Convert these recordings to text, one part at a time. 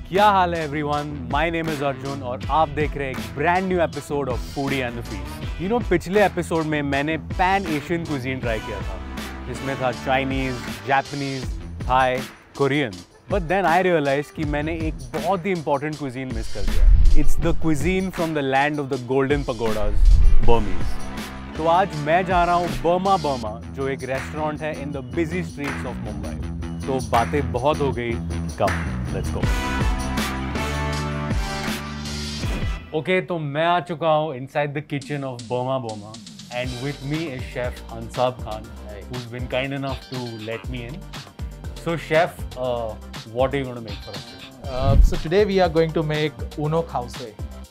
क्या हाल है everyone? My name is Arjun और आप देख रहे हैं एक brand new episode of foodie and the feast. You know, पिछले एपिसोड में मैंने पैन एशियन कुजीन ट्राई किया था, जिसमें था Chinese, Japanese, Thai, Korean. But then I realise कि मैंने एक बहुत ही इंपॉर्टेंट कुजीन मिस कर दिया। It's the cuisine from the land of the golden pagodas, Burmese. तो आज मैं जा रहा हूँ बर्मा, जो एक रेस्टोरेंट है in the busy streets of Mumbai. तो बातें बहुत हो गई, कम लेट्स गो। ओके, तो मैं आ चुका हूँ inside the kitchen of Burma and with me is chef Ansab Khan, who's been kind enough to let me in. So chef, what are you going to make for us? So today we are going to make Uno Khause.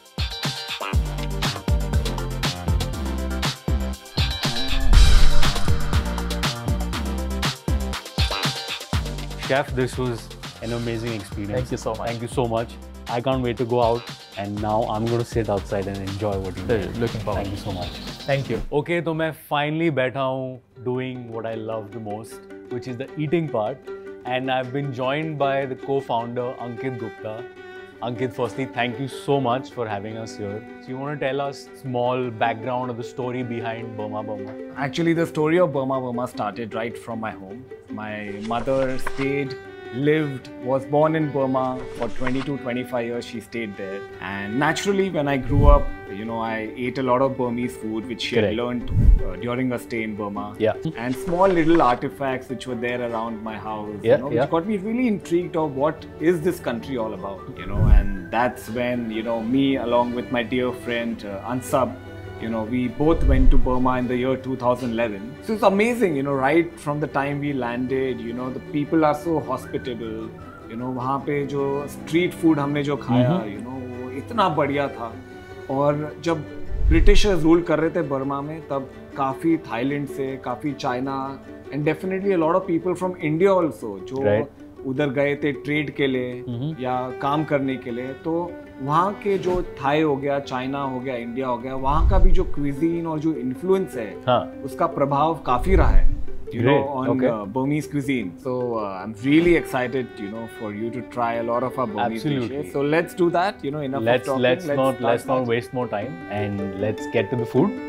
Chef, this was an amazing experience. Thank you so much. Thank you so much. I can't wait to go out, and now I'm going to sit outside and enjoy what you do. Looking forward. Thank you so much. Thank you. Okay, तो मैं finally बैठा हूँ doing what I love the most, which is the eating part, and I've been joined by the co-founder Ankit Gupta. Ankit, firstly, thank you so much for having us here. So you want to tell us small background of the story behind Boma? Actually, the story of Boma started right from my home. My mother lived, was born in Burma for 20 to 25 years. She stayed there, and naturally when I grew up, you know, I ate a lot of Burmese food which she had learned during a stay in Burma. Yeah. And small little artifacts which were there around my house, which got me really intrigued of what is this country all about, you know. And that's when, you know, me along with my dear friend Ansab, you know, we both went to Burma in the year 2011. So it's amazing, you know, right from the time we landed, you know, the people are so hospitable. You know, वहाँ पे जो street food हमने जो खाया, you know, वो इतना बढ़िया था. और जब ब्रिटिशर्स रूल कर रहे थे बर्मा में, तब काफ़ी थाईलैंड से, काफ़ी China, and definitely a lot of people from India also, जो उधर गए थे ट्रेड के लिए या काम करने के लिए. तो वहाँ के जो थाई हो गया, चाइना हो गया, इंडिया हो गया, वहाँ का भी जो क्विजीन और जो इन्फ्लुएंस है, उसका प्रभाव काफी रहा है, you know, on Burmese cuisine. So I'm really excited, you know, for you to try a lot of our Burmese dishes. So let's do that, you know, enough of talking. Let's not waste more time and let's get to the food.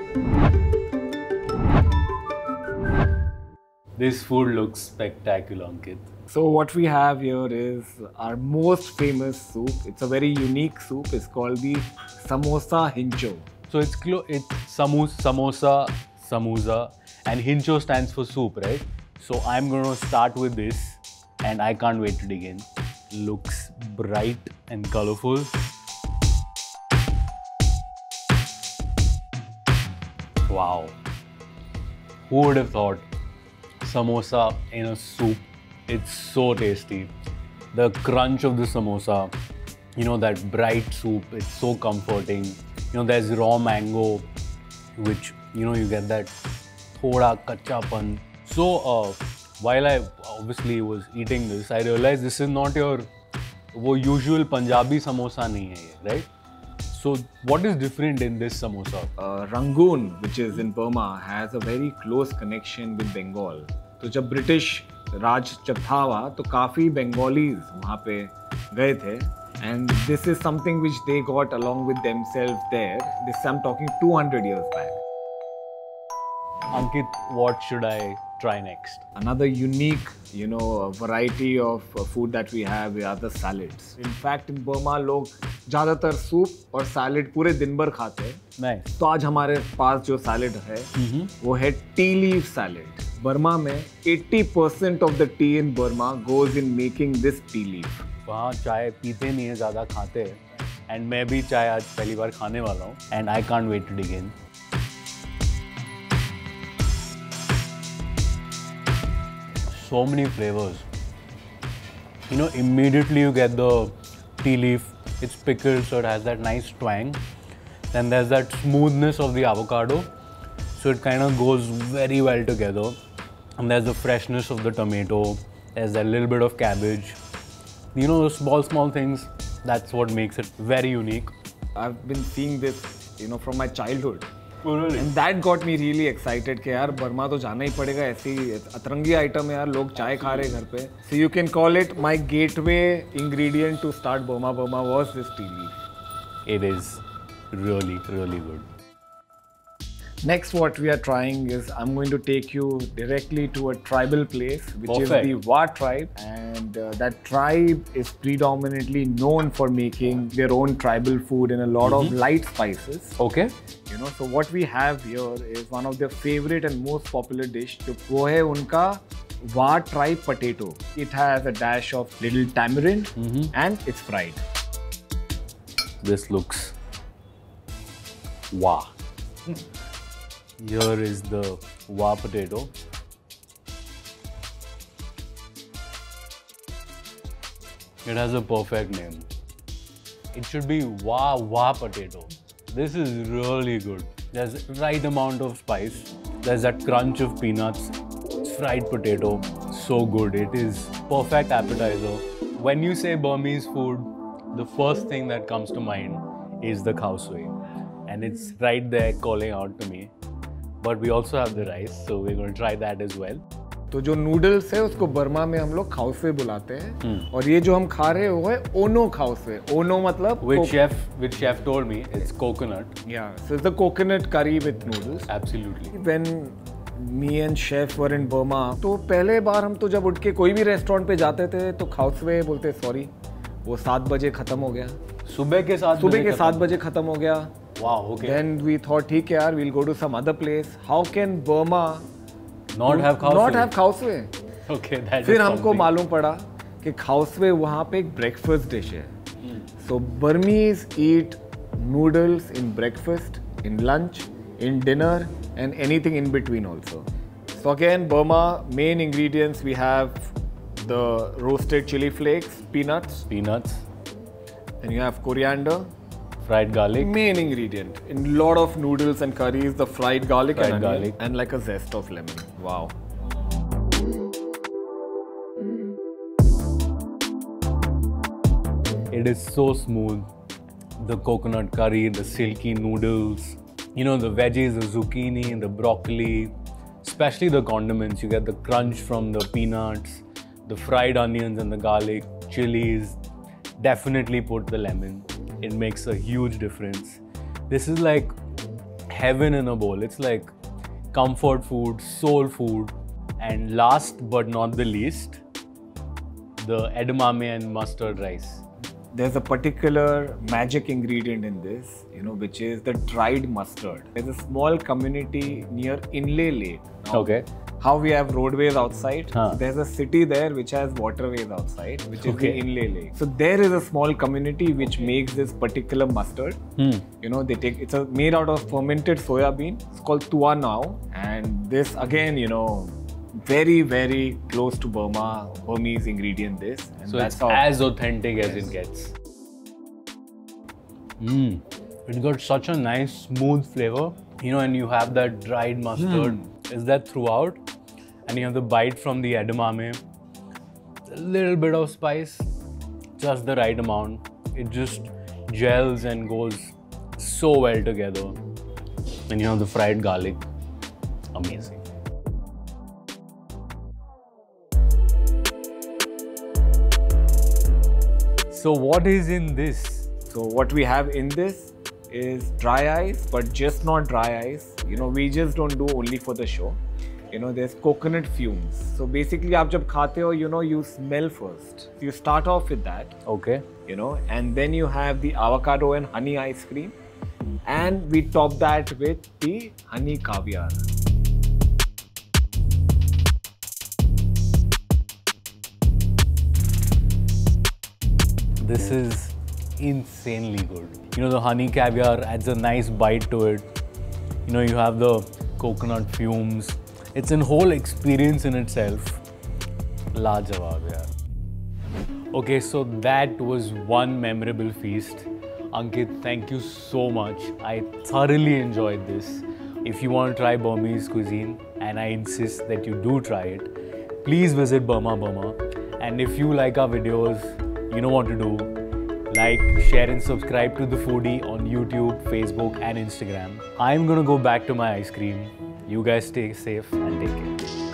This food looks spectacular, Ankit. So what we have here is our most famous soup. It's a very unique soup. It's called the Samosa Hincho. So it's samosa, and Hincho stands for soup, right? So I'm going to start with this, and I can't wait to dig in. Looks bright and colorful. Wow. Who would have thought samosa in a soup? It's so tasty. The crunch of the samosa, you know, that bright soup, it's so comforting. You know, there's raw mango, which, you know, you get that thoda kachapan. So, while I obviously was eating this, I realized this is not your usual Punjabi samosa nahi hai, right? So, what is different in this samosa? Rangoon, which is in Burma, has a very close connection with Bengal. तो जब British राज जब था वहाँ, तो काफ़ी Bengalis वहाँ पे गए थे, and this is something which they got along with themselves there. This I'm talking 200 years back. Ankit, what should I try next? Another unique, you know, variety of food that we have are the salads. In fact, in Burma, लोग ज़्यादातर soup और salad पूरे दिन भर खाते हैं. Nice. तो आज हमारे पास जो सैलेड है, वो है टी लीफ सैलेड. बर्मा में 80% of the tea in Burma goes in making this tea leaf. वहाँ चाय पीते नहीं है, ज़्यादा खाते हैं, and मैं भी चाय आज पहली बार खाने वाला हूँ, and I can't wait to dig in. So many flavors. You know, immediately you get the tea leaf. It's pickled, so it has that nice twang. Then there's that smoothness of the avocado, so it kind of goes very well together. And there's the freshness of the tomato. There's a little bit of cabbage. You know, the small things. That's what makes it very unique. I've been seeing this, you know, from my childhood. And that got me really excited कि यार Burma तो जाना ही पड़ेगा, ऐसी अतरंगी item है यार, लोग चाय खा रहे घर पे. So you can call it my gateway ingredient to start Burma Burma was this tea leaf. It is really, really good. Next, what we are trying is I'm going to take you directly to a tribal place, which is the Wa tribe, and that tribe is predominantly known for making their own tribal food in a lot of light spices. Okay. You know, so what we have here is one of their favorite and most popular dish. वो है उनका Wa tribe potato. It has a dash of little tamarind and it's fried. This looks wow. Here is the Wa potato. It has a perfect name. It should be Wa potato. This is really good. There's right amount of spice. There's that crunch of peanuts. Fried potato. So good. It is perfect appetizer. When you say Burmese food, the first thing that comes to mind is the khao sui. And it's right there calling out to me. But we also have the rice, so we're going to try that as well. तो जो noodles है उसको Burma में हम लोग खाउस्वे बुलाते हैं, और ये जो हम खा रहे हैं वो है ओनो खाउस्वे. ओनो मतलब which chef told me it's coconut. Yeah, so it's the coconut curry with noodles. Absolutely. When me and chef were in Burma, तो पहले बार हम तो जब उठ के कोई भी रेस्टोरेंट पे जाते थे तो खाउस्वे बोलते सॉरी वो 7 बजे खत्म हो गया. सुबह के 7 बजे खत्म हो गया. Wow, okay. Then we thought, ठीक है यार, we'll go to some other place. How can Burma not have खाउस्वे? Okay, that is फिर हमको मालूम पड़ा कि खाउस्वे वहाँ पे एक ब्रेकफास्ट डिश है. So Burmese eat noodles in breakfast, in lunch, in dinner, and anything in between also. So again, Burma main ingredients we have the roasted chili flakes, peanuts. Then you have coriander. Fried garlic. Main ingredient in a lot of noodles and curries, the fried garlic and onion, and like a zest of lemon. Wow. It is so smooth. The coconut curry, the silky noodles, you know, the veggies, the zucchini, the broccoli, especially the condiments. You get the crunch from the peanuts, the fried onions and the garlic, chilies. Definitely put the lemon. It makes a huge difference. This is like heaven in a bowl. It's like comfort food, soul food. And last but not the least, the edamame and mustard rice. There's a particular magic ingredient in this, you know, which is the dried mustard. There's a small community near Inle Lake. Now, okay. How we have roadways outside, there's a city there which has waterways outside, which is the Inle Lake. So there is a small community which makes this particular mustard. You know, it's made out of fermented soya bean. It's called Tua Now, and this again, you know, very, very close to Burmese ingredient this. And so it's as authentic as it gets. It got such a nice smooth flavor, you know, and you have that dried mustard. Is that throughout? And you have the bite from the edamame, a little bit of spice, just the right amount. It just gels and goes so well together. And you have the fried garlic, amazing. So what is in this? So what we have in this is dry ice, but just not dry ice. You know, we just don't do only for the show. You know, there's coconut fumes. So basically, आप जब खाते हो, you know, you smell first. You start off with that. Okay. You know, and then you have the avocado and honey ice cream. And we top that with the honey caviar. This is insanely good. You know, the honey caviar adds a nice bite to it. You know, you have the coconut fumes. It's a whole experience in itself. Lajawab, yaar. Okay, so that was one memorable feast. Ankit, thank you so much. I thoroughly enjoyed this. If you want to try Burmese cuisine, and I insist that you do try it, please visit Burma Burma. And if you like our videos, you know what to do. Like, share and subscribe to The Foodie on YouTube, Facebook and Instagram. I'm gonna go back to my ice cream. You guys stay safe and take care.